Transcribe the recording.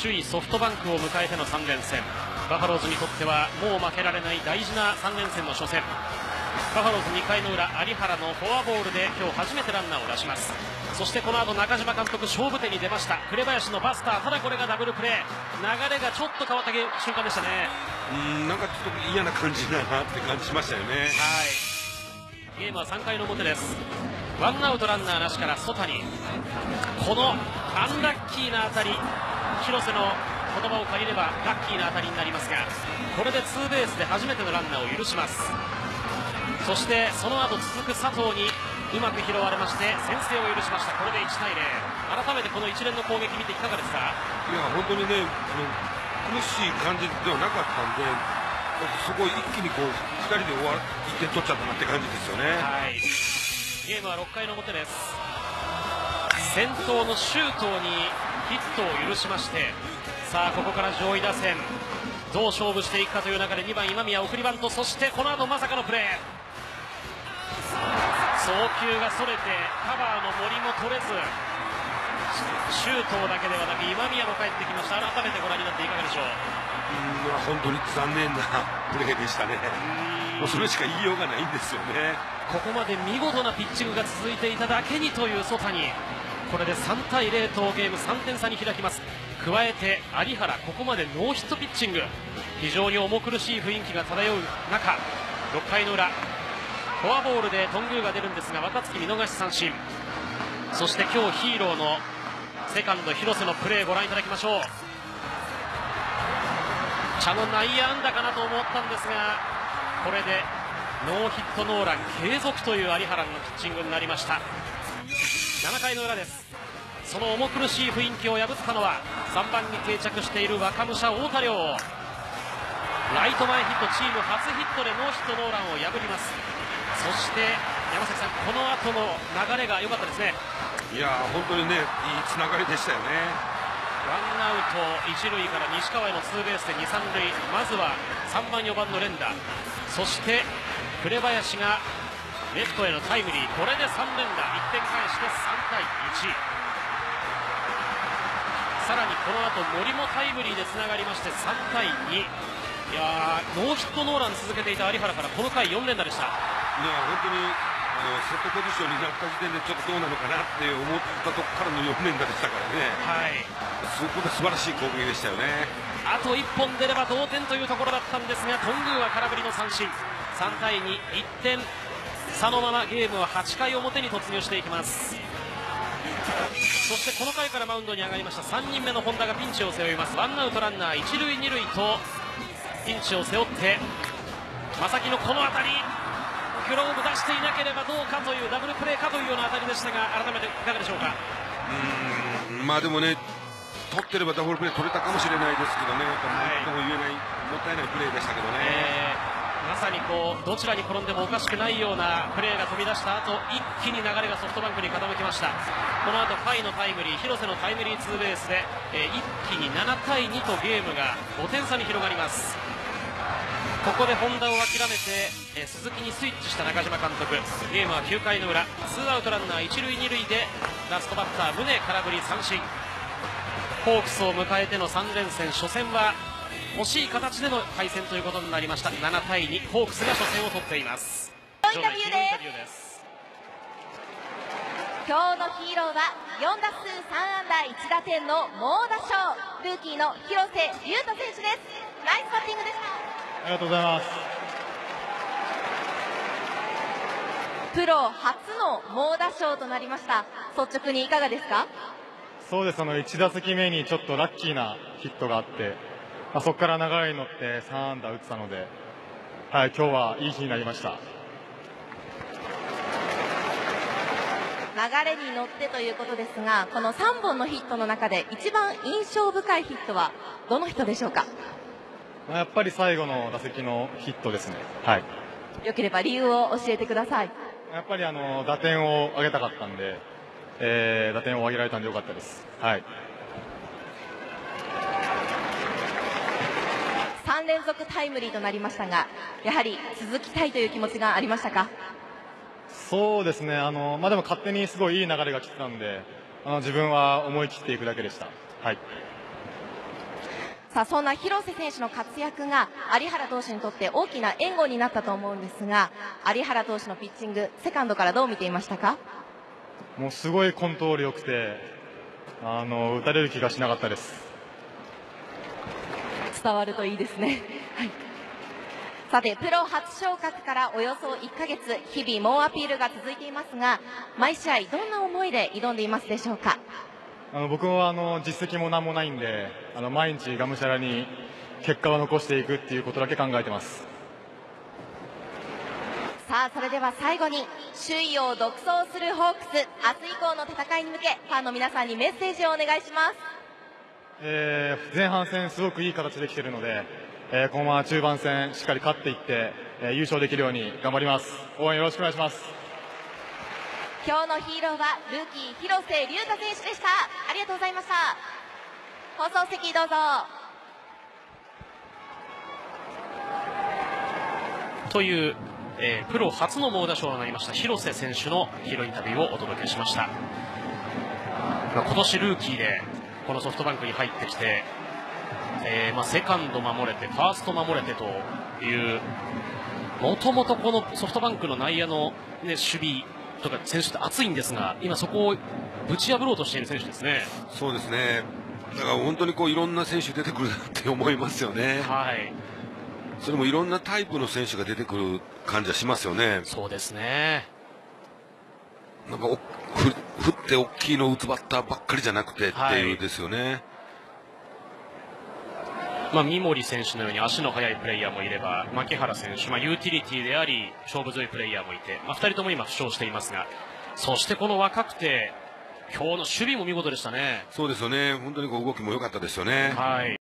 首位ソフトバンクを迎えての3連戦、バファローズにとってはもう負けられない大事な3連戦の初戦。バファローズ2回の裏、有原のフォアボールで今日初めてランナーを出します。そしてこの後中島監督勝負手に出ました。紅林のバスター、ただこれがダブルプレー、流れがちょっと変わった瞬間でしたね。 なんかちょっと嫌な感じだなって感じしましたよね。はい。 ゲームは3回の表です。ワンアウトランナーなしから曽谷、このアンラッキーな当たり、広瀬の言葉を借りればラッキーな当たりになりますが、これでツーベースで初めてのランナーを許します。そしてその後続く佐藤にうまく拾われまして先制を許しました。これで1対0。改めてこの一連の攻撃見ていかがですか？ いや本当にね、苦しい感じではなかったんで、そこを一気にこう2人で1点取っちゃったなって感じですよね。 はい。ゲームは6回の表です。先頭の周東にヒットを許しまして、さあここから上位打線どう勝負していくかという中で2番今宮送りバント、そしてこの後まさかのプレー、送球がそれてカバーの森も取れず、周東だけではなく今宮も帰ってきました。改めてご覧になっていかがでしょう？ 本当に残念なプレーでしたね。もうそれしか言いようがないんですよね。 ここまで見事なピッチングが続いていただけにという曽谷、これで3対0とゲーム3点差に開きます。加えて有原、ここまでノーヒットピッチング、非常に重苦しい雰囲気が漂う中、6回の裏フォアボールで頓宮が出るんですが、若月見逃し三振。そして今日ヒーローのセカンド広瀬のプレーご覧いただきましょう。茶の内野安打かなと思ったんですが、これでノーヒットノーラン継続という有原のピッチングになりました。7回の裏です。その重苦しい雰囲気を破ったのは3番に定着している若武者太田亮。ライト前ヒット、チーム初ヒットでノーヒットノーランを破ります。そして山崎さん、この後の流れが良かったですね。 いや本当にね、いいつながりでしたよね。 ワンアウト一塁から西川へのツーベースで2、3塁、まずは3番4番の連打、そして紅林がレフトへのタイムリー、これで3連打、1点返して3対1。さらにこの後森もタイムリーでつながりまして3対2。いやノーヒットノーラン続けていた有原からこの回4連打でした。 いや本当にセットポジションになった時点でちょっとどうなのかなって思ったとこからの4連打でしたからね。はい、そこで素晴らしい攻撃でしたよね。 あと1本出れば同点というところだったんですが、頓宮は空振りの三振。3対2、1点差のままゲームは8回表に突入していきます。そしてこの回からマウンドに上がりました3人目の本田がピンチを背負います。ワンアウトランナー一塁二塁とピンチを背負って、正木のこの当たり、グローブ出していなければどうかというダブルプレーかというような当たりでしたが、改めていかがでしょうか？ まあでもね、取ってればダブルプレー取れたかもしれないですけどね、なんとも言えない、もったいないプレーでしたけどね。 まさにこうどちらに転んでもおかしくないようなプレーが飛び出した後、一気に流れがソフトバンクに傾きました。この後甲斐のタイムリー、広瀬のタイムリーツーベースで、一気に7対2とゲームが5点差に広がります。ここで本田を諦めて、鈴木にスイッチした中島監督。ゲームは9回の裏、ツーアウトランナー一塁二塁でラストバッター宗空振り三振。ホークスを迎えての3連戦初戦は惜しい形での敗戦ということになりました。7対2、ホークスが初戦を取っています。 インタビューです。今日のヒーローは4打数3安打1打点の猛打賞、ルーキーの広瀬龍斗選手です。ナイスバッティングでした。 ありがとうございます。 プロ初の猛打賞となりました。率直にいかがですか？ そうです。1打席目にちょっとラッキーなヒットがあって、そこから流れに乗って3安打打ったので、はい、今日はいい日になりました。 流れに乗ってということですが、この3本のヒットの中で一番印象深いヒットはどの人でしょうか？ やっぱり最後の打席のヒットですね。はい。 よければ理由を教えてください。 やっぱり打点を上げたかったんで、打点を上げられたんでよかったです。はい。 3連続タイムリーとなりましたが、やはり続きたいという気持ちがありましたか？ そうですね。でも勝手にすごいいい流れが来てたんで、自分は思い切っていくだけでした。はい。 さあ、そんな広瀬選手の活躍が有原投手にとって大きな援護になったと思うんですが、有原投手のピッチング、セカンドからどう見ていましたか？ もうすごいコントロール良くて、打たれる気がしなかったです。 伝わるといいですね。はい、さて、プロ初昇格からおよそ1ヶ月、日々猛アピールが続いていますが、毎試合どんな思いで挑んでいますでしょうか？ 僕は実績も何もないんで、毎日がむしゃらに結果を残していくっていうことだけ考えてます。 さあ、それでは最後に首位を独走するホークス、明日以降の戦いに向け、ファンの皆さんにメッセージをお願いします。 前半戦すごくいい形できているので、このまま中盤戦しっかり勝っていって、優勝できるように頑張ります。応援よろしくお願いします。 今日のヒーローはルーキー広瀬龍太選手でした。ありがとうございました。放送席どうぞ。 という、プロ初の猛打賞となりました広瀬選手のヒーローインタビューをお届けしました。今年ルーキーでこのソフトバンクに入ってきて、セカンド守れてファースト守れてという、もともとこのソフトバンクの内野の、守備とか選手って熱いんですが、今そこをぶち破ろうとしている選手ですね。 そうですね。だから本当にいろんな選手出てくるなって思いますよね。 はい。 それもいろんなタイプの選手が出てくる感じはしますよね。 そうですね。 なんか振って大きいのを打つバッターばっかりじゃなくてっていうですよね。 三森選手のように足の速いプレイヤーもいれば、牧原選手、ユーティリティであり勝負強いプレイヤーもいて、2人とも今負傷していますが、そしてこの若くて今日の守備も見事でしたね。 そうですよね。本当に動きも良かったですよね。 はい。